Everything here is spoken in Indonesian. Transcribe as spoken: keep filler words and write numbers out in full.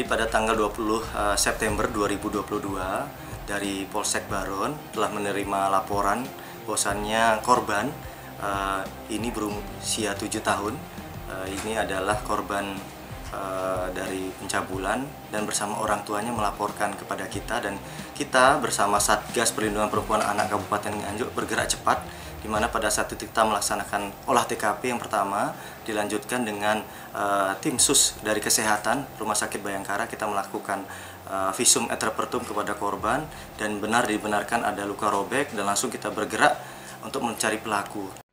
pada tanggal dua puluh September dua ribu dua puluh dua dari Polsek Baron telah menerima laporan bahwasannya korban uh, ini berusia tujuh tahun. Uh, ini adalah korban uh, dari pencabulan dan bersama orang tuanya melaporkan kepada kita, dan kita bersama Satgas Perlindungan Perempuan Anak Kabupaten Nganjuk bergerak cepat, di mana pada saat itu kita melaksanakan olah T K P yang pertama, dilanjutkan dengan uh, tim sus dari kesehatan Rumah Sakit Bayangkara. Kita melakukan uh, visum et repertum kepada korban dan benar dibenarkan ada luka robek, dan langsung kita bergerak untuk mencari pelaku.